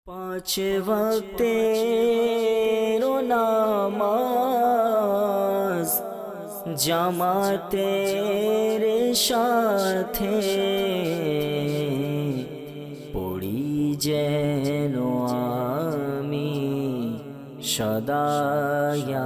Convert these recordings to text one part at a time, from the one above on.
पाँच वक्तें नामाज জামাতের সাথে পড়ি যেন আমি সদা ইয়া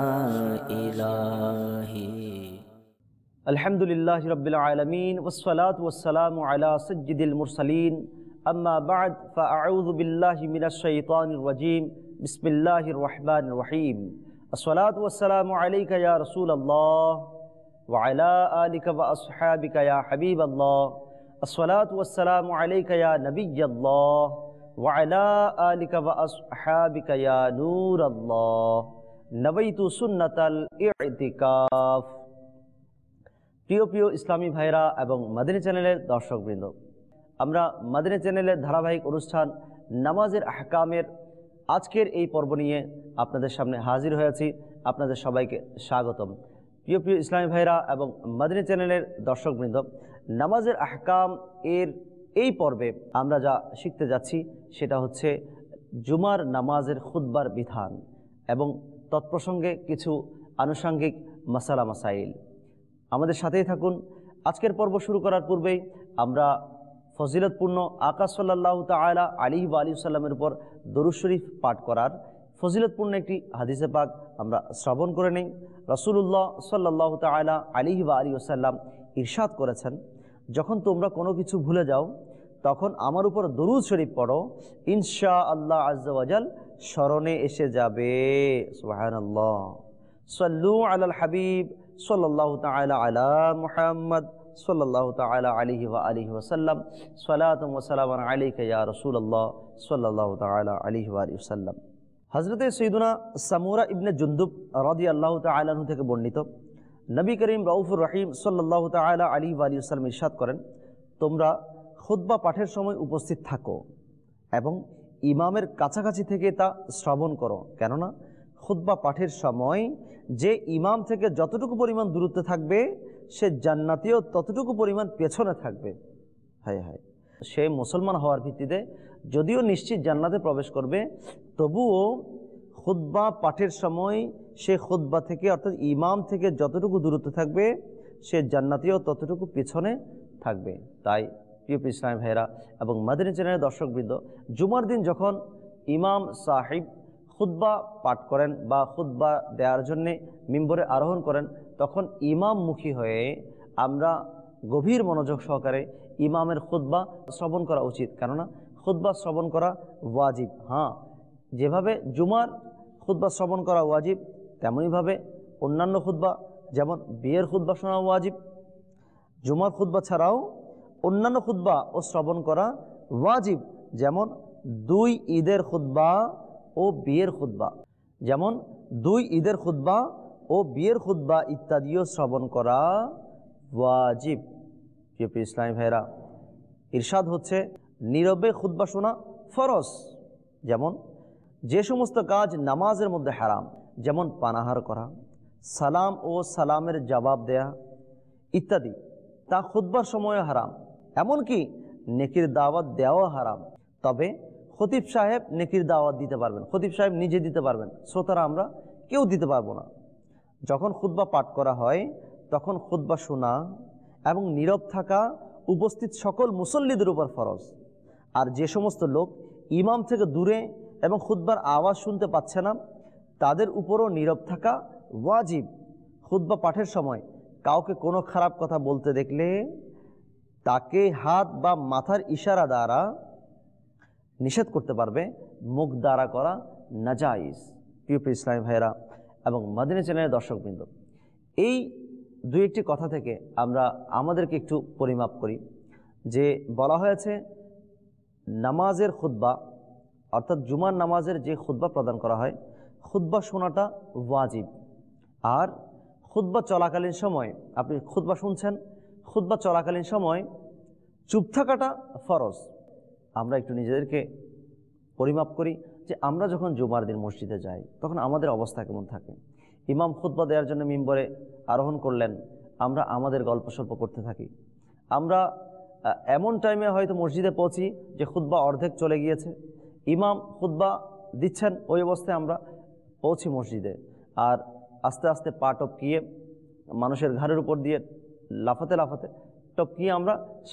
ইলাহি। আলহামদুলিল্লাহি রাব্বিল আলামিন ওয়াসসালাতু ওয়াসসালামু আলা সাইয়্যিদিল মুরসালিন আম্মা বা'দ ফাআউযু বিল্লাহি মিনাশ শাইতানির রাজীম বিসমিল্লাহির রহমানির রহিম। আসসালাতু ওয়াসসালামু আলাইকা ইয়া রাসূলাল্লাহ ওয়া আলা আলিকা ওয়া আসহাবিকা ইয়া হাবিবাল্লাহ। আসসালাতু ওয়াসসালামু আলাইকা ইয়া নবিয়্যাল্লাহ ওয়া আলা আলিকা ওয়া আসহাবিকা ইয়া নূরাল্লাহ। নবাইতু সুন্নাতাল ইতিকাফ। প্রিয় প্রিয় ইসলামী ভাইরা এবং মাদানী চ্যানেলের দর্শকবৃন্দ, আমরা মাদানী চ্যানেলের ধারাবাহিক অনুষ্ঠান নামাজের আহকামের আজকের এই পর্ব নিয়ে আপনাদের সামনে হাজির হয়েছি। আপনাদের সবাইকে স্বাগতম। প্রিয় প্রিয় ইসলামী ভাইরা এবং মাদানী চ্যানেলের দর্শকবৃন্দ, নামাজের আহকাম এর এই পর্বে আমরা যা শিখতে যাচ্ছি সেটা হচ্ছে জুমার নামাজের খুতবার বিধান এবং তৎপ্রসঙ্গে কিছু আনুষঙ্গিক মাসালা মাসাইল। আমাদের সাথেই থাকুন। আজকের পর্ব শুরু করার পূর্বেই আমরা ফজিলতপূর্ণ আকা সাল্লাল্লাহু তাআলা আলাইহি ওয়া আলিহি ওয়াসাল্লামের উপর দরুদ শরীফ পাঠ করার ফজিলতপূর্ণ একটি হাদিসে পাক আমরা শ্রবণ করে নেই। রাসূলুল্লাহ সাল্লাল্লাহু তাআলা আলাইহি ওয়া আলিহি ওয়াসাল্লাম ইরশাদ করেছেন, যখন তোমরা কোনো কিছু ভুলে যাও তখন আমার উপর দরুদ শরীফ পড়ো, ইনশাআল্লাহ আজ্জা ওয়া জাল স্মরণে এসে যাবে। সুবহানাল্লাহ। সাল্লু আলাল হাবিব সাল্লাল্লাহু তাআলা আলা মুহাম্মদ সাল্লাল্লাহু তাআলা আলাইহি ওয়া আলিহি ওয়াসাল্লাম। সালাতুন ওয়া সালামুন আলাইকা ইয়া রাসূলুল্লাহ সাল্লাল্লাহু তাআলা আলাইহি ওয়া আলিহি ওয়াসাল্লাম। হযরতে সাইয়্যিদুনা সামুরা ইবনে জুনদুব রাদিয়াল্লাহু তাআলা আনহু থেকে বর্ণিত, নবী করিম রাউফুর রহিম সাল্লাল্লাহু তাআলা আলাইহি ওয়া আলিহি ওয়াসাল্লাম ইরশাদ করেন, তোমরা খুতবা পাঠের সময় উপস্থিত থাকো এবং ইমামের কাছাকাছি থেকে তা শ্রবণ করো, কেননা খুতবা পাঠের সময় যে ইমাম থেকে যতটুকু পরিমাণ দূরত্বে থাকবে সে জান্নাতীয় ততটুকু পরিমাণ পেছনে থাকবে। হায় হায়, সে মুসলমান হওয়ার ভিত্তিতে যদিও নিশ্চিত জান্নাতে প্রবেশ করবে, তবুও খুতবা পাঠের সময় সে খুতবা থেকে অর্থাৎ ইমাম থেকে যতটুকু দূরত্বে থাকবে সে জান্নাতীয় ততটুকু পেছনে থাকবে। তাই প্রিয় ইসলামী ভাইরা এবং মাদানী চ্যানেলের দর্শকবৃন্দ, জুমার দিন যখন ইমাম সাহিব খুতবা পাঠ করেন বা খুতবা দেওয়ার জন্যে মিম্বরে আরোহণ করেন, তখন ইমামমুখী হয়ে আমরা গভীর মনোযোগ সহকারে ইমামের খুতবা শ্রবণ করা উচিত, কেননা খুতবা শ্রবণ করা ওয়াজিব। হ্যাঁ, যেভাবে জুমার খুতবা শ্রবণ করা ওয়াজিব, তেমনইভাবে অন্যান্য খুতবা যেমন বিয়ের খুতবা শোনা ওয়াজিব, জুমার খুতবা ছাড়াও অন্যান্য খুতবা ও শ্রবণ করা ওয়াজিব, যেমন দুই ঈদের খুতবা ও বিয়ের খুতবা, যেমন দুই ঈদের খুতবা ও বিয়ের খুতবা ইত্যাদিও শ্রবণ করা ওয়াজিব। প্রিয় ইসলামী ভাইরা, ইরশাদ হচ্ছে নীরবে খুতবা শোনা ফরজ, যেমন যে সমস্ত কাজ নামাজের মধ্যে হারাম, যেমন পানাহার করা, সালাম ও সালামের জবাব দেয়া ইত্যাদি, তা খুতবার সময় হারাম। এমনকি নেকির দাওয়াত দেওয়া হারাম। তবে খতিব সাহেব নেকির দাওয়াত দিতে পারবেন, খতিব সাহেব নিজে দিতে পারবেন, শ্রোতারা আমরা কেউ দিতে পারবো না। যখন খুতবা পাঠ করা হয় তখন খুতবা শোনা এবং নীরব থাকা উপস্থিত সকল মুসল্লিদের উপর ফরজ। আর যে সমস্ত লোক ইমাম থেকে দূরে এবং খুতবার আওয়াজ শুনতে পাচ্ছে না তাদের উপরও নীরব থাকা ওয়াজিব। খুতবা পাঠের সময় কাউকে কোনো খারাপ কথা বলতে দেখলে তাকে হাত বা মাথার ইশারা দ্বারা নিষেধ করতে পারবে, মুখ দ্বারা করা নাজাইজ। প্রিয় ইসলামী ভাইরা এবং মাদানী চ্যানেলের দর্শকবৃন্দ, এই দুই একটি কথা থেকে আমরা আমাদেরকে একটু পরিমাপ করি যে বলা হয়েছে নামাজের খুতবা অর্থাৎ জুমার নামাজের যে খুতবা প্রদান করা হয়, খুতবা শোনাটা ওয়াজিব। আর খুতবা চলাকালীন সময় আপনি খুতবা শুনছেন, খুতবা চলাকালীন সময় চুপ থাকাটা ফরজ। আমরা একটু নিজেদেরকে পরিমাপ করি যে আমরা যখন জুমার দিন মসজিদে যাই তখন আমাদের অবস্থা কেমন থাকে। ইমাম খুতবা দেওয়ার জন্য মিম্বরে আরোহণ করলেন, আমরা আমাদের গল্প সল্প করতে থাকি। আমরা এমন টাইমে হয়তো মসজিদে পৌঁছি যে খুতবা অর্ধেক চলে গিয়েছে, ইমাম খুতবা দিচ্ছেন, ওই অবস্থায় আমরা পৌঁছি মসজিদে, আর আস্তে আস্তে পা টপকিয়ে মানুষের ঘাড়ের উপর দিয়ে লাফাতে লাফাতে টপকিয়ে আমরা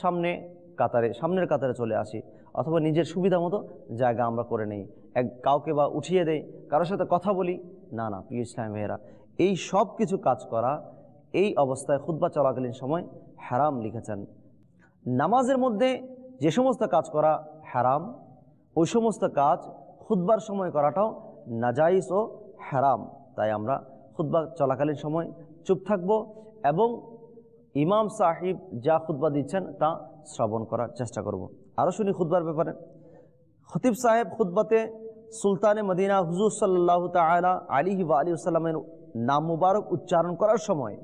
সামনের কাতারে চলে আসি, অথবা নিজের সুবিধা মতো জায়গা আমরা করে নেই, কাউকে বা উঠিয়ে দেই, কারোর সাথে কথা বলি না। প্রিয় ইসলাম ভাইয়েরা, এই সব কিছু কাজ করা এই অবস্থায় খুতবা চলাকালীন সময় হারাম লিখেছেন। নামাজের মধ্যে যে সমস্ত কাজ করা হারাম, ওই সমস্ত কাজ খুতবার সময় করাটাও নাজাইজ ও হারাম। তাই আমরা খুতবা চলাকালীন সময় চুপ থাকব এবং ইমাম সাহিব যা খুতবা দিচ্ছেন তা শ্রবণ করার চেষ্টা করব। আরও শুনি খুতবার ব্যাপারে। খতিব সাহেব খুতবাতে সুলতানে মদিনা হুজুর সাল্লাল্লাহু তাআলা আলাইহি ওয়া আলিহি ওয়াসাল্লামের নাম মুবারক উচ্চারণ করার সময়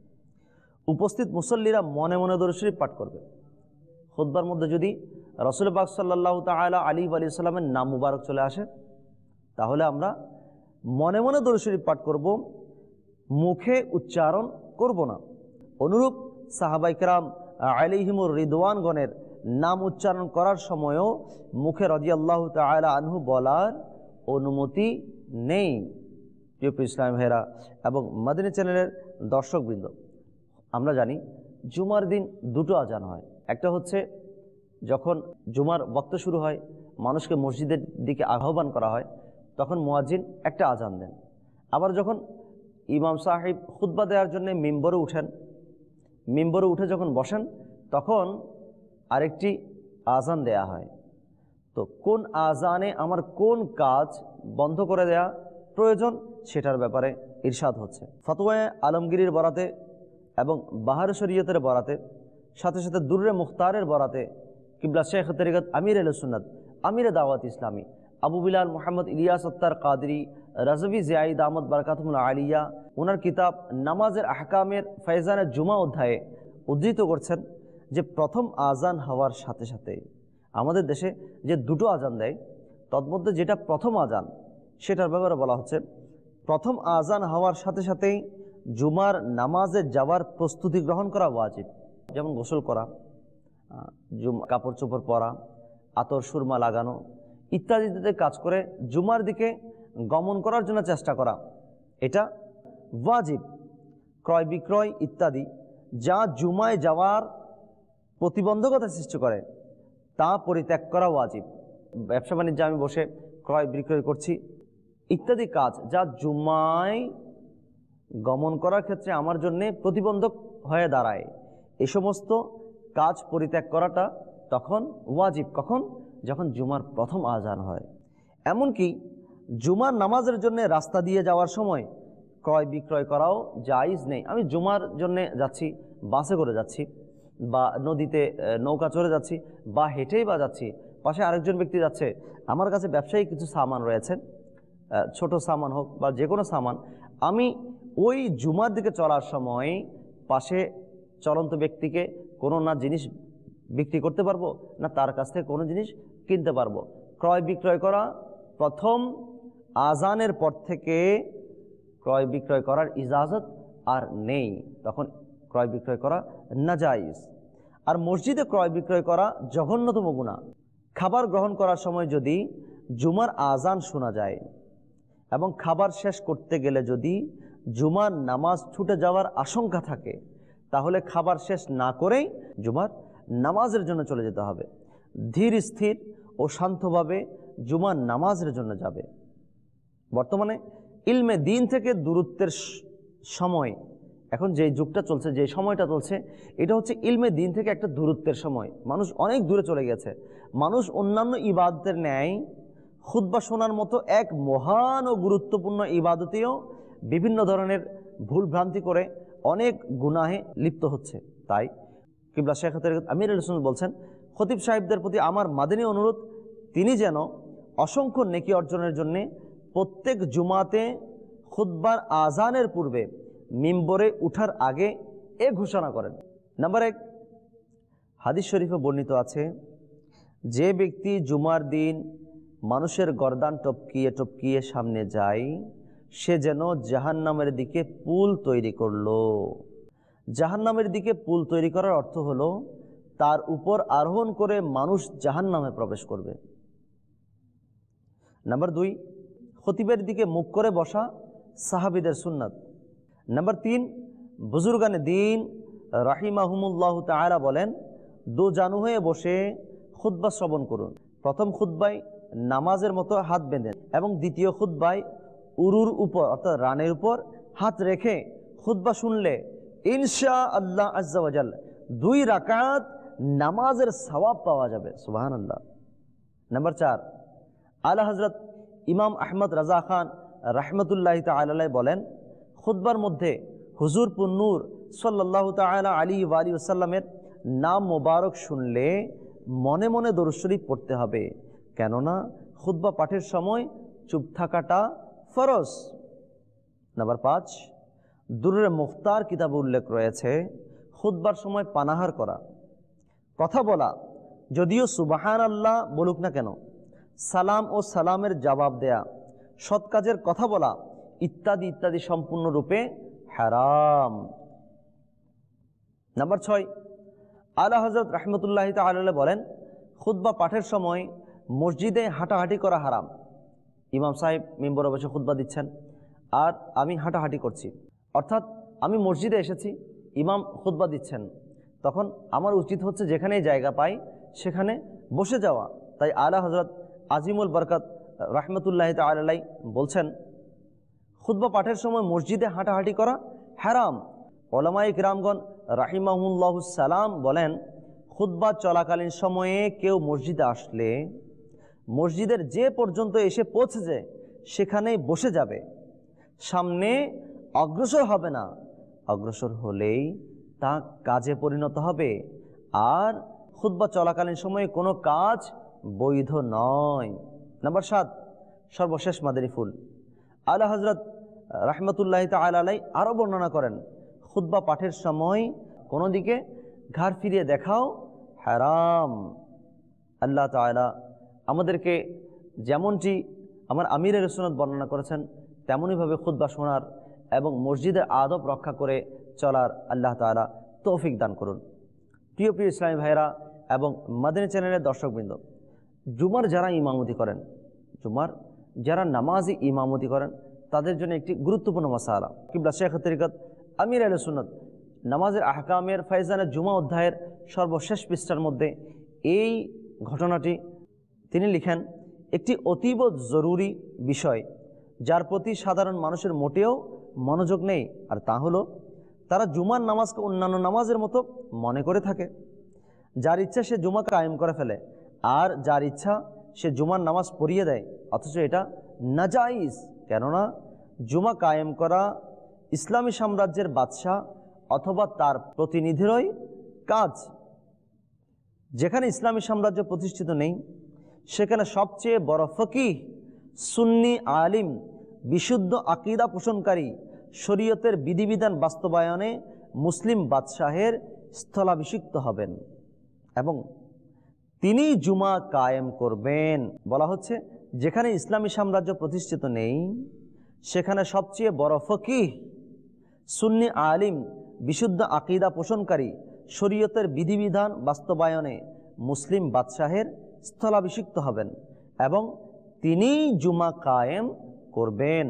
উপস্থিত মুসল্লিরা মনে মনে দরুদ শরীফ পাঠ করবে। খুতবার মধ্যে যদি রাসূল পাক সাল্লাল্লাহু তাআলা আলাইহি ওয়া আলিহি ওয়াসাল্লামের নাম মুবারক চলে আসে, তাহলে আমরা মনে মনে দরুদ শরীফ পাঠ করব, মুখে উচ্চারণ করব না। অনুরূপ সাহাবায়ে কেরাম আলাইহিমুর রিদওয়ানগণের নাম উচ্চারণ করার সময়ও মুখে রাদিয়াল্লাহু তাআলা আনহু বলার অনুমতি নেই। প্রিয় ইসলাম ভাইরা এবং মাদিনী চ্যানেলের দর্শকবৃন্দ, আমরা জানি জুমার দিন দুটো আজান হয়। একটা হচ্ছে যখন জুমার ওয়াক্ত শুরু হয়, মানুষকে মসজিদের দিকে আহ্বান করা হয়, তখন মুয়াজ্জিন একটা আজান দেন। আবার যখন ইমাম সাহেব খুতবা দেওয়ার জন্য মিম্বরে উঠেন, মিম্বরে উঠে যখন বসেন, তখন আরেকটি আজান দেয়া হয়। তো কোন আজানে আমার কোন কাজ বন্ধ করে দেয়া প্রয়োজন সেটার ব্যাপারে ইরশাদ হচ্ছে। ফতোয়ায়ে আলমগীরের বরাতে এবং বাহার শরীয়তের বরাতে, সাথে সাথে দুররে মুখতারের বরাতে কিবলা শেখ তরিকত আমির আহলে সুন্নাত, আমির দাওয়াত ইসলামী আবু বিলাল মোহাম্মদ ইলিয়াস আত্তার কাদরি রাজভি জিয়াইদ আহমদ বারাকাতুল আলিয়া ওনার কিতাব নামাজের আহকামের ফয়জানে জুমা অধ্যায়ে উদ্ধৃত করছেন যে প্রথম আজান হওয়ার সাথে সাথে আমাদের দেশে যে দুটো আজান দেয়, তন্মধ্যে যেটা প্রথম আজান সেটার ব্যাপারে বলা হচ্ছে, প্রথম আজান হওয়ার সাথে সাথেই জুমার নামাজে যাওয়ার প্রস্তুতি গ্রহণ করা ওয়াজিব। যেমন গোসল করা, কাপড় চোপড় পরা, আতর সুরমা লাগানো ইত্যাদিতে কাজ করে জুমার দিকে গমন করার জন্য চেষ্টা করা, এটা ওয়াজিব। ক্রয় বিক্রয় ইত্যাদি যা জুমায় যাওয়ার প্রতিবন্ধকতা সৃষ্টি করে তা পরিত্যাগ করা ওয়াজিব। ব্যবসা বাণিজ্যে আমি বসে ক্রয় বিক্রয় করছি ইত্যাদি কাজ যা জুমায় গমন করার ক্ষেত্রে আমার জন্য প্রতিবন্ধক হয়ে দাঁড়ায়, এই সমস্ত কাজ পরিত্যাগ করাটা তখন ওয়াজিব। কখন? যখন জুমার প্রথম আজান হয়। এমনকি জুমার নামাজের জন্য রাস্তা দিয়ে যাওয়ার সময় ক্রয় বিক্রয় করাও জায়েজ নেই। আমি জুমার জন্য যাচ্ছি, বাসে করে যাচ্ছি, বা নদীতে নৌকা চড়ে যাচ্ছি, বা হেঁটেই বা যাচ্ছি, পাশে আরেকজন ব্যক্তি যাচ্ছে, আমার কাছে ব্যবসায়ী কিছু সামান রয়েছে, ছোট সামান হোক বা যে কোনো সামান, আমি ওই জুমার দিকে চলার সময় পাশে চলন্ত ব্যক্তিকে কোনো না জিনিস বিক্রি করতে পারবো, না তার কাছ থেকে কোনো জিনিস কিনতে পারবো। ক্রয় বিক্রয় করা প্রথম আজানের পর থেকে ক্রয় বিক্রয় করার ইজাজত আর নেই, তখন ক্রয় বিক্রয় করা নাজায়েজ। আর মসজিদে ক্রয় বিক্রয় করা জঘন্যতম গুনাহ। খাবার গ্রহণ করার সময় যদি জুমার আজান শোনা যায় এবং খাবার শেষ করতে গেলে যদি জুমার নামাজ ছুটে যাওয়ার আশঙ্কা থাকে, তাহলে খাবার শেষ না করেই জুমার নামাজের জন্য চলে যেতে হবে। ধীর স্থির ও শান্তভাবে জুমার নামাজের জন্য যাবে। বর্তমানে ইলমে দিন থেকে দূরত্বের সময়, এখন যে যুগটা চলছে, যে সময়টা চলছে, এটা হচ্ছে ইলমে দিন থেকে একটা দূরত্বের সময়। মানুষ অনেক দূরে চলে গেছে। মানুষ অন্যান্য ইবাদতের ন্যায় খুতবা শোনার মতো এক মহান ও গুরুত্বপূর্ণ ইবাদতেও বিভিন্ন ধরনের ভুল ভ্রান্তি করে অনেক গুনাহে লিপ্ত হচ্ছে। তাই কিবলা শেখ আমির আহলে সুন্নাত বলছেন, খতিব সাহেবদের প্রতি আমার মাদানী অনুরোধ, তিনি যেন অসংখ্য নেকি অর্জনের জন্যে প্রত্যেক জুমাতে খুতবার আজানের পূর্বে মিম্বরে উঠার আগে এ ঘোষণা করেন। নাম্বার 1, হাদিস শরীফে বর্ণিত আছে, যে ব্যক্তি জুমার দিন মানুষের গর্দান টপকিয়ে টপকিয়ে সামনে যায়, সে যেন জাহান্নামের দিকে পুল তৈরি করলো। জাহান্নামের দিকে পুল তৈরি করার অর্থ হলো তার উপর আরোহণ করে মানুষ জাহান্নামে প্রবেশ করবে। নাম্বার 2, খতিবের দিকে মুখ করে বসা সাহাবীদের সুন্নাত। নাম্বার 3, বুজুর্গানে দিন রাহিমাহুমুল্লাহ তাআলা বলেন, দো জানু হয়ে বসে খুতবা শ্রবণ করুন। প্রথম খুতবায় নামাজের মতো হাত বেঁধেন এবং দ্বিতীয় খুতবায় উরুর উপর অর্থাৎ রানের উপর হাত রেখে খুতবা শুনলে ইনশাআল্লাহ আজ্জা ওয়াজাল 2 রাকাত নামাজের সওয়াব পাওয়া যাবে। সুবহানাল্লাহ। নাম্বার 4, আলা হযরত ইমাম আহমদ রাজা খান রাহমাতুল্লাহি তাআলা আলাইহি বলেন, খুতবার মধ্যে হুজুর পুন্নূর সাল্লাল্লাহু তাআলা আলাইহি ওয়া আলিহি ওয়াসাল্লামের নাম মোবারক শুনলে মনে মনে দরুদ শরীফ পড়তে হবে, কেননা খুতবা পাঠের সময় চুপ থাকাটা ফরজ। নাম্বার 5, দুরুরে মুখতার কিতাবে উল্লেখ রয়েছে খুতবার সময় পানাহার করা, কথা বলা, যদিও সুবহানাল্লাহ বলুক না কেন, সালাম ও সালামের জবাব দেয়া, সৎ কাজের কথা বলা ইত্যাদি ইত্যাদি সম্পূর্ণরূপে হারাম। নাম্বার 6, আলা হযরত রাহমাতুল্লাহি তাআলা আলাইহি বলেন, খুতবা পাঠের সময় মসজিদে হাঁটাহাঁটি করা হারাম। ইমাম সাহেব মিম্বরে বসে খুতবা দিচ্ছেন আর আমি হাঁটাহাঁটি করছি, অর্থাৎ আমি মসজিদে এসেছি, ইমাম খুতবা দিচ্ছেন, তখন আমার উচিত হচ্ছে যেখানেই জায়গা পাই সেখানে বসে যাওয়া। তাই আলা হযরত আজিমুল বরকত রাহমাতুল্লাহি তাআলা আলাইহি বলছেন, খুতবা পাঠের সময় মসজিদে হাঁটাহাঁটি করা হারাম। উলামায়ে কিরামগণ রাহিমাহুমুল্লাহুস সালাম বলেন, খুতবা চলাকালীন সময়ে কেউ মসজিদে আসলে মসজিদের যে পর্যন্ত এসে পৌঁছেছে সেখানেই বসে যাবে, সামনে অগ্রসর হবে না। অগ্রসর হলেই তা কাজে পরিণত হবে, আর খুতবা চলাকালীন সময়ে কোনো কাজ বৈধ নয়। নাম্বার 7, সর্বশেষ মাদানী ফুল, আলা হযরত রাহমাতুল্লাহি তাআলা আলাইহি আরও বর্ণনা করেন, খুতবা পাঠের সময় কোনো দিকে ঘাড় ফিরিয়ে দেখাও হারাম। আল্লাহ তাআলা আমাদেরকে যেমনটি আমার আমিরের সুন্নাত বর্ণনা করেছেন তেমনইভাবে খুতবা শোনার এবং মসজিদের আদব রক্ষা করে চলার আল্লাহ তাআলা তৌফিক দান করুন। প্রিয় প্রিয় ইসলামী ভাইরা এবং মাদানী চ্যানেলের দর্শকবৃন্দ, জুমার যারা ইমামতি করেন, জুমার যারা নামাজি ইমামতি করেন, তাদের জন্য একটি গুরুত্বপূর্ণ মাসালা। কিবলা শেখ তরিকত আমির আহলে সুন্নাত নামাজের আহকামের ফায়জানের জুমা অধ্যায়ের সর্বশেষ পৃষ্ঠার মধ্যে এই ঘটনাটি তিনি লিখেন, একটি অতীব জরুরি বিষয় যার প্রতি সাধারণ মানুষের মোটেও মনোযোগ নেই, আর তা হলো তারা জুমার নামাজকে অন্যান্য নামাজের মতো মনে করে থাকে। যার ইচ্ছা সে জুমা কায়েম করে ফেলে, আর যার ইচ্ছা সে জুমার নামাজ পড়িয়ে দেয়, অথচ এটা নাজাইজ। কেননা জুমা কায়েম করা ইসলামী সাম্রাজ্যের বাদশাহ অথবা তার প্রতিনিধিরই কাজ। যেখানে ইসলামী সাম্রাজ্য প্রতিষ্ঠিত নেই সেখানে সবচেয়ে বড় ফকিহ, সুন্নি আলিম, বিশুদ্ধ আকীদা পোষণকারী, শরীয়তের বিধিবিধান বাস্তবায়নে মুসলিম বাদশাহের স্থলাভিষিক্ত হবেন এবং তিনি জুমা কায়েম করবেন। বলা হচ্ছে যেখানে ইসলামী সাম্রাজ্য প্রতিষ্ঠিত নেই সেখানে সবচেয়ে বড় ফকিহ, সুন্নি আলিম, বিশুদ্ধ আকীদা পোষণকারী, শরীয়তের বিধিবিধান বাস্তবায়নে মুসলিম বাদশাহের স্থলাভিষিক্ত হবেন এবং তিনি জুমা কায়েম করবেন।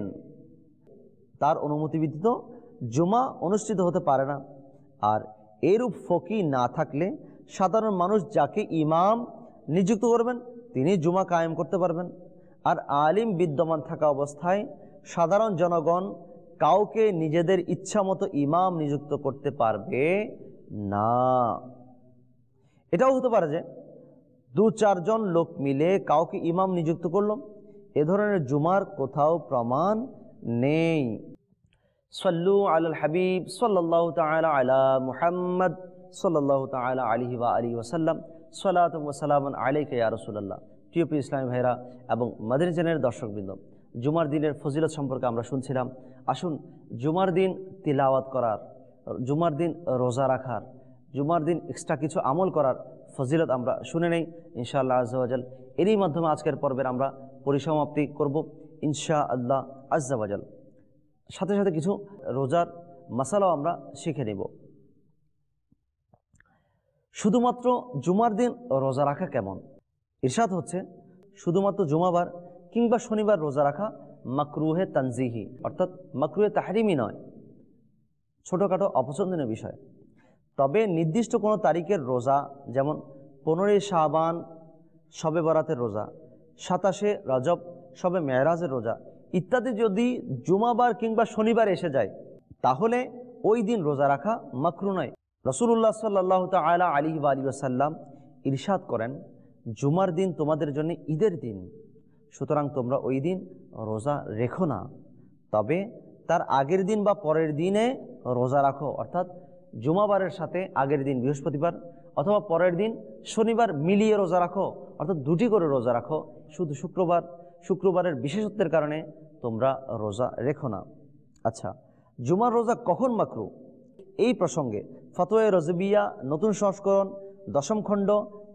তার অনুমতি ব্যতীত জুমা অনুষ্ঠিত হতে পারে না। আর এরূপ ফকিহ না থাকলে সাধারণ মানুষ যাকে ইমাম নিযুক্ত করবেন তিনি জুমা কায়েম করতে পারবেন। আর আলিম বিদ্যমান থাকা অবস্থায় সাধারণ জনগণ কাউকে নিজেদের ইচ্ছা মতো ইমাম নিযুক্ত করতে পারবে না। এটাও হতে পারে যে 2-4 জন লোক মিলে কাউকে ইমাম নিযুক্ত করল, এ ধরনের জুমার কোথাও প্রমাণ নেই। সাল্লু আলাল হাবিব সাল্লাল্লাহু তাআলা আলা মুহাম্মদ সাল্লাল্লাহু তাআলা আলাইহি ওয়া আলিহি ওয়াসাল্লাম, সালাতু ওয়া সালামুন আলাইকা ইয়া রাসূলুল্লাহ। প্রিয় প্রিয় ইসলামী ভাইরা এবং মাদানী চ্যানেলের দর্শকবৃন্দ, জুমার দিনের ফজিলত সম্পর্কে আমরা শুনছিলাম। আসুন জুমার দিন তিলাওয়াত করার, জুমার দিন রোজা রাখার, জুমার দিন এক্সট্রা কিছু আমল করার ফজিলত আমরা শুনে নেই ইনশাআল্লাহ আজ্জা ওয়া জাল। এরই মাধ্যমে আজকের পর্বের আমরা পরিসমাপ্তি করব ইনশাআল্লাহ আজ্জা ওয়া জাল। সাথে সাথে কিছু রোজার মাসালাও আমরা শিখে নেব। শুধুমাত্র জুমার দিন রোজা রাখা কেমন? ইরশাদ হচ্ছে শুধুমাত্র জুমাবার কিংবা শনিবার রোজা রাখা মাকরুহে তানজিহি, অর্থাৎ মাকরুহে তাহরিমি নয়, ছোটোখাটো অপছন্দনীয় বিষয়। তবে নির্দিষ্ট কোনো তারিখের রোজা, যেমন 15 শাবান শবে বরাতের রোজা, 27 রজব শবে মেরাজের রোজা ইত্যাদি যদি জুমাবার কিংবা শনিবার এসে যায়, তাহলে ওই দিন রোজা রাখা মাকরু নয়। রাসূলুল্লাহ সাল্লাল্লাহু তাআলা আলাইহি ওয়া আলিহি ওয়াসাল্লাম ইরশাদ করেন, জুমার দিন তোমাদের জন্য ঈদের দিন, সুতরাং তোমরা ওই দিন রোজা রেখো না, তবে তার আগের দিন বা পরের দিনে রোজা রাখো, অর্থাৎ জুমাবারের সাথে আগের দিন বৃহস্পতিবার অথবা পরের দিন শনিবার মিলিয়ে রোজা রাখো, অর্থাৎ দুটি করে রোজা রাখো। শুধু শুক্রবারের বিশেষত্বের কারণে তোমরা রোজা রেখো না। আচ্ছা, জুমার রোজা কখন মাকরু? এই প্রসঙ্গে ফতোয়া রজবিয়া নতুন সংস্করণ 10ম খণ্ড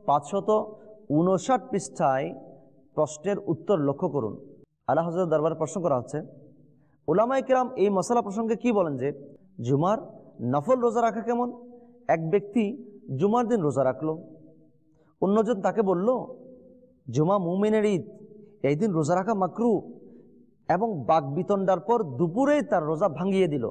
559 পৃষ্ঠায় প্রশ্নের উত্তর লক্ষ্য করুন। আলা হযরত দরবারে প্রশ্ন করা হচ্ছে, উলামায়ে কেরাম এই মশালা প্রসঙ্গে কি বলেন যে জুমার নফল রোজা রাখা কেমন? এক ব্যক্তি জুমার দিন রোজা রাখলো, অন্যজন তাকে বলল জুমা মুমিনের ঈদ, এই দিন রোজা রাখা মাকরু, এবং বাকবিতণ্ডার পর দুপুরেই তার রোজা ভাঙিয়ে দিল।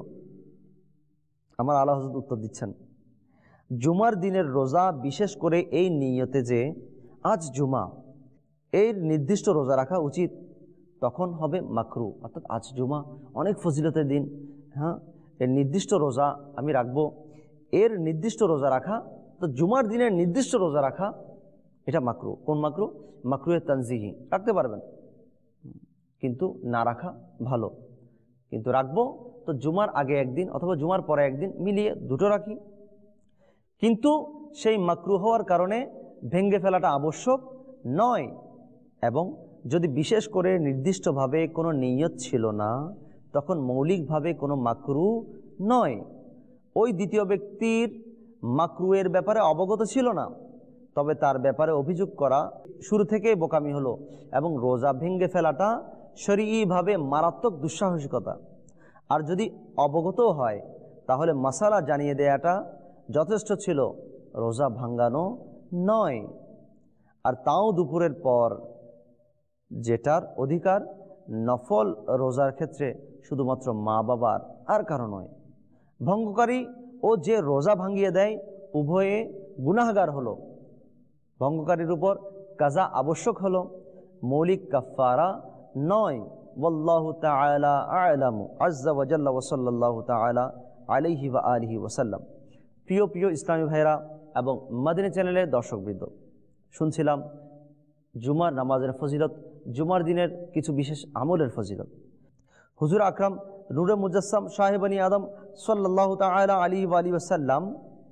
আমার আলা হযরত উত্তর দিচ্ছেন, জুমার দিনের রোজা বিশেষ করে এই নিয়তে যে আজ জুমা, এর নির্দিষ্ট রোজা রাখা উচিত, তখন হবে মাকরু। অর্থাৎ আজ জুমা, অনেক ফজিলতের দিন, হ্যাঁ, এর নির্দিষ্ট রোজা আমি রাখবো, এর নির্দিষ্ট রোজা রাখা, তো জুমার দিনের নির্দিষ্ট রোজা রাখা এটা মাকরু। কোন মাকরু? মাকরুহে তানজিহি। রাখতে পারবেন, কিন্তু না রাখা ভালো। কিন্তু রাখবো তো জুমার আগে একদিন অথবা জুমার পরে একদিন মিলিয়ে দুটো রাখি। কিন্তু সেই মাকরু হওয়ার কারণে ভেঙ্গে ফেলাটা আবশ্যক নয়, এবং যদি বিশেষ করে নির্দিষ্টভাবে কোনো নিয়ত ছিল না, তখন মৌলিকভাবে কোনো মাকরু নয়। ওই দ্বিতীয় ব্যক্তির মাকরুয়ের ব্যাপারে অবগত ছিল না, তবে তার ব্যাপারে অভিযোগ করা শুরু থেকেই বোকামি হলো, এবং রোজা ভেঙ্গে ফেলাটা শরঈভাবে মারাত্মক দুঃসাহসিকতা। আর যদি অবগতও হয়, তাহলে মাসালা জানিয়ে দেয়াটা যথেষ্ট ছিল, রোজা ভাঙ্গানো নয়। আর তাও দুপুরের পর, যেটার অধিকার নফল রোজার ক্ষেত্রে শুধুমাত্র মা বাবার, আর কারো নয়। ভঙ্গকারী ও যে রোজা ভাঙ্গিয়ে দেয় উভয়ে গুনাহগার হলো, ভঙ্গকারীর উপর কাজা আবশ্যক হলো, মৌলিক কাফারা নয়। ওয়াল্লাহু তাআলা আ'লামু আযজা ওয়া জাল্লা ওয়া সাল্লাল্লাহু তাআলা আলাইহি ওয়া আলিহি ওয়া সাল্লাম। প্রিয় ইসলামী ভাইরা এবং মাদিনী চ্যানেলের দর্শকবৃন্দ, শুনছিলাম জুমার নামাজের ফজিলত, জুমার দিনের কিছু বিশেষ আমলের ফজিলত। হুজুর আকরাম নূরে মুজাসসাম শাহে বনি আদম সাল্লাল্লাহু তাআলা আলাইহি ওয়া আলিহি ওয়া সাল্লাম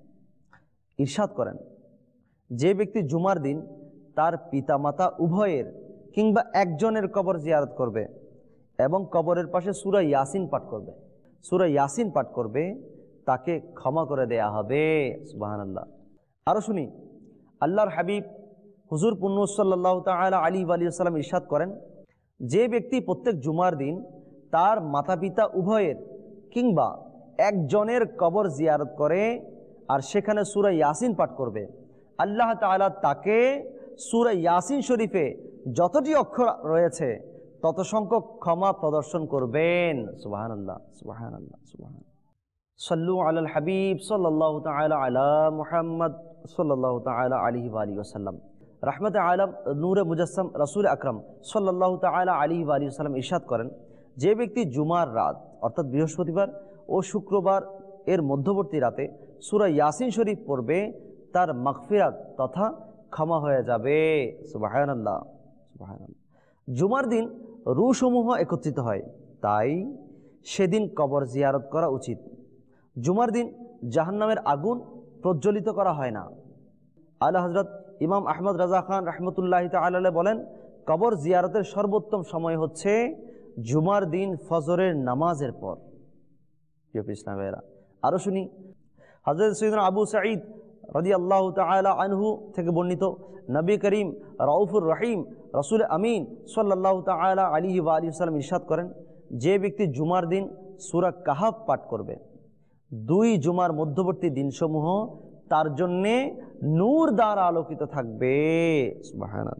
ইরশাদ করেন, যে ব্যক্তি জুমার দিন তার পিতামাতা উভয়ের কিংবা একজনের কবর জিয়ারত করবে এবং কবরের পাশে সূরা ইয়াসিন পাঠ করবে, সূরা ইয়াসিন পাঠ করবে, তাকে ক্ষমা করে দেয়া হবে। সুবহানাল্লাহ। আরও শুনি, আল্লাহর হাবিব হুজুর পুন্নু সাল্লাল্লাহু তাআলা আলাইহি ওয়া আলিহি ওয়াসাল্লাম ইরশাদ করেন, যে ব্যক্তি প্রত্যেক জুমার দিন তার মাতা পিতা উভয়ের কিংবা একজনের কবর জিয়ারত করে আর সেখানে সূরা ইয়াসিন পাঠ করবে, আল্লাহ তাআলা তাকে সূরা ইয়াসিন শরীফে যতটি অক্ষর রয়েছে তত সংখ্যক ক্ষমা প্রদর্শন করবেন। সুবহানাল্লাহ, সুবহানাল্লাহ, সুবহানাল্লাহ। সাল্লু আলাল হাবিব সাল্লাল্লাহু তাআলা আলা মুহাম্মদ সাল্লাল্লাহু তাআলা আলাইহি ওয়া আলিহি ওয়াসাল্লাম। রাহমাতে আলম নূরে মুজাসসাম রাসূল আকরাম সাল্লাল্লাহু তাআলা আলাইহি ওয়া আলিহি ওয়াসাল্লাম ইরশাদ করেন, যে ব্যক্তি জুমার রাত অর্থাৎ বৃহস্পতিবার ও শুক্রবার এর মধ্যবর্তী রাতে সূরা ইয়াসিন শরীফ পড়বে, তার মাগফিরাত তথা ক্ষমা হয়ে যাবে। সুবহানাল্লাহ, সুবহানাল্লাহ। জুমার দিন রূহসমূহ একত্রিত হয়, তাই সেদিন কবর জিয়ারত করা উচিত। জুমার দিন জাহান্নামের আগুন প্রজ্বলিত করা হয় না। আলা হযরত ইমাম আহমদ রাজা খান রাহমাতুল্লাহি তাআলা আলাইহি বলেন, কবর জিয়ারতের সর্বোত্তম সময় হচ্ছে জুমার দিন ফজরের নামাজের পর। প্রিয় ইসলামী ভাইরা, আরও শুনি, হযরত সাইয়্যিদনা আবু সাঈদ রাদিয়াল্লাহু তাআলা আনহু থেকে বর্ণিত, নবী করিম রাউফুর রহিম রাসূল আমিন সাল্লাল্লাহু তাআলা আলাইহি ওয়া আলিহি ওয়াসাল্লাম ইরশাদ করেন, যে ব্যক্তি জুমার দিন সূরা কাহাফ পাঠ করবে, 2 জুমার মধ্যবর্তী দিনসমূহ তার জন্যে নূর দ্বারা আলোকিত থাকবে। সুবহানাল্লাহ।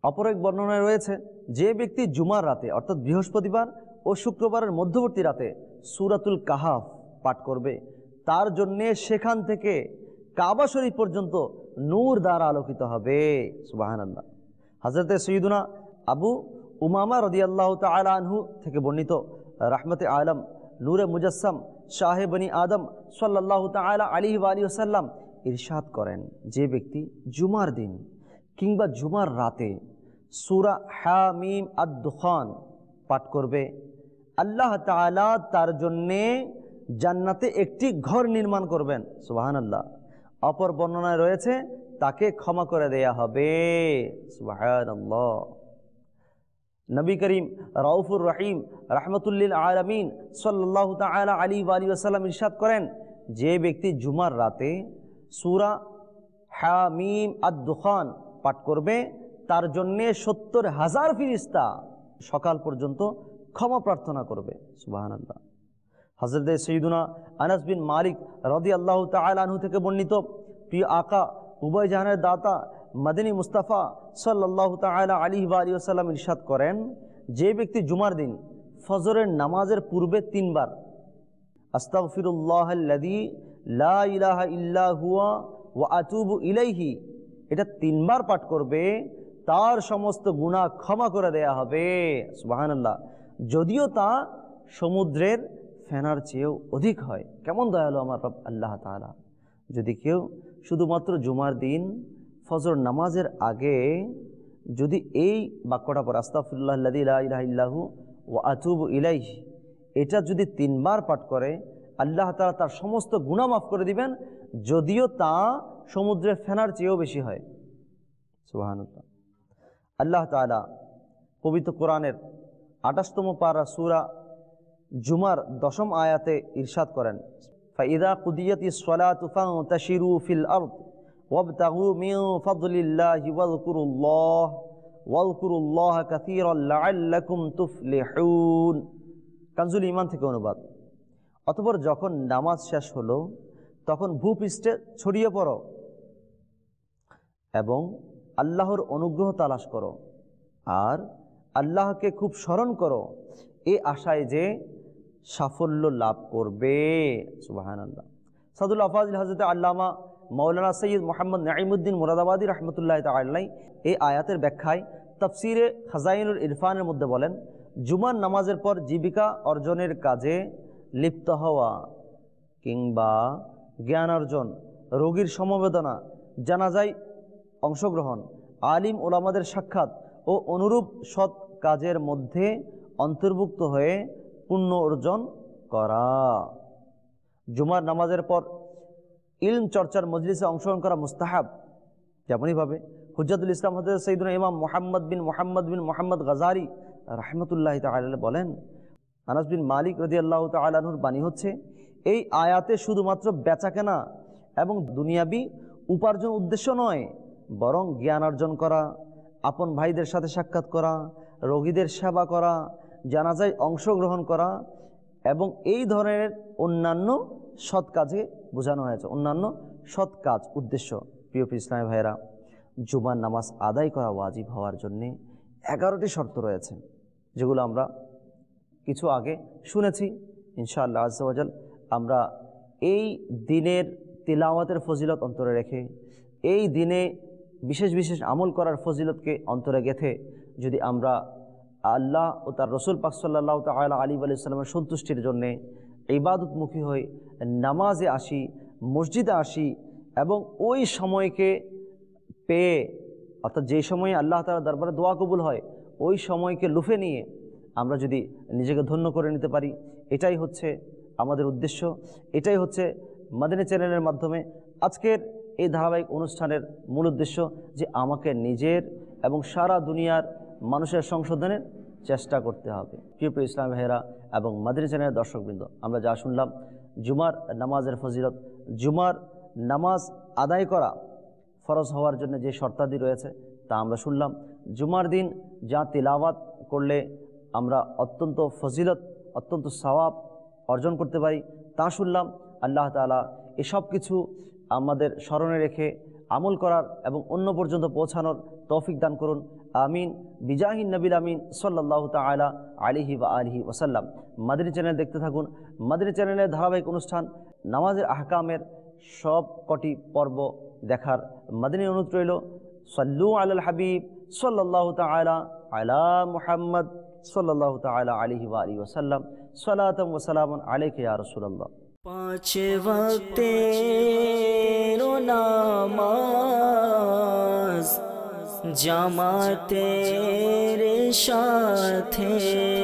অপর এক বর্ণনায় রয়েছে, যে ব্যক্তি জুমার রাতে অর্থাৎ বৃহস্পতিবার ও শুক্রবারের মধ্যবর্তী রাতে সূরাতুল কাহাফ পাঠ করবে, তার জন্যে সেখান থেকে কাবা শরীফ পর্যন্ত নূর দ্বারা আলোকিত হবে। সুবহানাল্লাহ। হযরতে সাইয়্যিদুনা আবু উমামা রাদিয়াল্লাহু তাআলা আনহু থেকে বর্ণিত, রাহমাতে আলম নূরে মুজাসসাম শাহে বনি আদম সাল্লাল্লাহু তাআলা আলাইহি ওয়া আলিহি ওয়াসাল্লাম ইরশাদ করেন, যে ব্যক্তি জুমার দিন কিংবা জুমার রাতে সূরা হামিম আদ-দুখান পাঠ করবে, আল্লাহ তাআলা তার জন্যে জান্নাতে একটি ঘর নির্মাণ করবেন। সুবহানাল্লাহ। অপর বর্ণনায় রয়েছে, তাকে ক্ষমা করে দেয়া হবে। সুবহানাল্লাহ। নবী করিম রাউফুর রহিম রাহমাতুল্লিল আলামিন সাল্লাল্লাহু তাআলা আলাইহি ওয়া আলিহি ওয়াসাল্লাম ইরশাদ করেন, যে ব্যক্তি জুমার রাতে সূরা হামিম আদ-দুখান পাঠ করবে, তার জন্যে ৭০,০০০ ফেরেশতা সকাল পর্যন্ত ক্ষমা প্রার্থনা করবে। সুবহানাল্লাহ। হযরত সাইয়্যিদুনা আনাস বিন মালিক রাদিয়াল্লাহু তাআলা আনহু থেকে বর্ণিত, প্রিয় আকা উভয় জাহানের দাতা মদিনী মুস্তাফা সাল্লাল্লাহু তাআলা আলাইহি ওয়া আলিহি ওয়াসাল্লাম ইরশাদ করেন, যে ব্যক্তি জুমার দিন ফজরের নামাজের পূর্বে ৩ বার আস্তাগফিরুল্লাহাল্লাযী লা ইলাহা ইল্লা হুয়া ওয়া আতুবু ইলাইহি, এটা ৩ বার পাঠ করবে, তার সমস্ত গুনাহ ক্ষমা করে দেয়া হবে। সুবহানাল্লাহ। যদিও তা সমুদ্রের ফেনার চেয়েও অধিক হয়। কেমন দয়ালু আমার রব আল্লাহ তাআলা। যদি কেউ শুধুমাত্র জুমার দিন ফজর নামাজের আগে যদি এই বাক্যটা পড়ে, আস্তাগফিরুল্লাহাল্লাযী লা ইলাহা ইল্লাহু ওয়া আতুবু ইলাইহি, এটা যদি ৩ বার পাঠ করে, আল্লাহ তাআলা তার সমস্ত গুনাহ মাফ করে দিবেন, যদিও তা সমুদ্রের ফেনার চেয়েও বেশি হয়। সুবহানাল্লাহ। আল্লাহ তাআলা পবিত্র কোরআনের ২৮তম পারা সূরা জুমার ১০ম আয়াতে ইরশাদ করেন, ফাইদা কুদিয়াতিস সালাতু ফান্তাশিরু ফিল আরদ ওয়াবতাগু মিন ফাদলিল্লাহি ওয়াযকুরুল্লাহ কাসীরান লাআল্লাকুম তুফলিহুন। কানজুল ঈমান থেকে অনুবাদ। অতঃপর যখন নামাজ শেষ হলো, তখন ভূপৃষ্ঠে ছড়িয়ে পড়ো এবং আল্লাহর অনুগ্রহ তালাশ করো, আর আল্লাহকে খুব স্মরণ করো, এই আশায় যে সাফল্য লাভ করবে। সুবহানাল্লাহ। সাদুল আফাজিল হযরত আল্লামা মাওলানা সৈয়দ মোহাম্মদ নাঈমুদ্দিন মুরাদাবাদী রহমতুল্লাহ তাআলা আলাইহি এই আয়াতের ব্যাখ্যায় তাফসিরে খাজাইনুল ইরফানের মধ্যে বলেন, জুমার নামাজের পর জীবিকা অর্জনের কাজে লিপ্ত হওয়া কিংবা জ্ঞান অর্জন, রোগীর সমবেদনা, জানাজায় অংশগ্রহণ, আলিম ওলামাদের সাক্ষাৎ ও অনুরূপ সৎ কাজের মধ্যে অন্তর্ভুক্ত হয়ে পুণ্য অর্জন করা। জুমার নামাজের পর ইলম চর্চার মজলিসে অংশগ্রহণ করা মুস্তাহাব। যেমনইভাবে হুজ্জাতুল ইসলাম হযরত সাইয়্যিদুনা ইমাম মুহাম্মদ বিন মুহাম্মদ গাযালি রাহমাতুল্লাহি তাআলা বলেন, আনাস বিন মালিক রাদিয়াল্লাহু তাআলা আনহুর বাণী হচ্ছে, এই আয়াতে শুধুমাত্র বেচাকেনা এবং দুনিয়াবি উপার্জন উদ্দেশ্য নয়, বরং জ্ঞান অর্জন করা, আপন ভাইদের সাথে সাক্ষাৎ করা, রোগীদের সেবা করা, জানাজায় অংশগ্রহণ করা এবং এই ধরনের অন্যান্য সৎ কাজে বোঝানো হয়েছে। অন্যান্য সৎ কাজ উদ্দেশ্য। প্রিয় ইসলামী ভাইয়েরা, জুমার নামাজ আদায় করা ওয়াজিব হওয়ার জন্যে 11টি শর্ত রয়েছে, যেগুলো আমরা কিছু আগে শুনেছি। ইনশাআল্লাহ আজ্জা ওয়া জাল আমরা এই দিনের তিলাওয়াতের ফজিলত অন্তরে রেখে, এই দিনে বিশেষ বিশেষ আমল করার ফজিলতকে অন্তরে গেঁথে যদি আমরা আল্লাহ ও তার রসুল পাক সাল্লাল্লাহু তাআলা আলাইহি ওয়া সাল্লামের সন্তুষ্টির জন্যে ইবাদতমুখী হই, নামাজে আসি, মসজিদে আসি এবং ওই সময়কে পেয়ে, অর্থাৎ যেই সময়ে আল্লাহ তাআলার দরবারে দোয়া কবুল হয়, ওই সময়কে লুফে নিয়ে আমরা যদি নিজেকে ধন্য করে নিতে পারি, এটাই হচ্ছে আমাদের উদ্দেশ্য। এটাই হচ্ছে মাদানী চ্যানেলের মাধ্যমে আজকের এই ধারাবাহিক অনুষ্ঠানের মূল উদ্দেশ্য, যে আমাকে নিজের এবং সারা দুনিয়ার মানুষের সংশোধনের চেষ্টা করতে হবে। প্রিয় ইসলাম ভাইয়েরা এবং মাদানী চ্যানেলের দর্শকবৃন্দ, আমরা যা শুনলাম জুমার নামাজের ফজিলত, জুমার নামাজ আদায় করা ফরজ হওয়ার জন্য যে শর্তাদি রয়েছে তা আমরা শুনলাম। জুমার দিন যা তিলাওয়াত করলে আমরা অত্যন্ত ফজিলত, অত্যন্ত সওয়াব অর্জন করতে পারি তা শুনলাম। আল্লাহ তাআলা এসব কিছু আমাদের স্মরণে রেখে আমল করার এবং অন্য পর্যন্ত পৌঁছানোর তৌফিক দান করুন। আমিন বিজাহিন নবিল আমিন সাল্লাল্লাহু তাআলা আলাইহি ওয়া আলিহি ওয়াসাল্লাম। মাদানী চ্যানেল দেখতে থাকুন। মাদানী চ্যানেলের ধারাবাহিক অনুষ্ঠান নামাজের আহকামের সব কটি পর্ব দেখার মাদানী অনুরোধ রইল। সাল্লু আলাল হাবিব সাল্লাল্লাহু তাআলা আলা মুহাম্মদ সাল্লাল্লাহু তাআলা আলাইহি ওয়া আলিহি ওয়াসাল্লাম। সালাতাম ওয়া সালামান আলাইকা ইয়া রাসূলুল্লাহ। পাঁচ ওয়াক্তের নামাজ জামাতের সাথে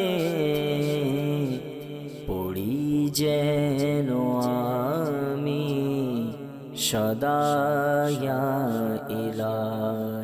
পড়ি যেন আমি সদা ইয়া ইলাহি।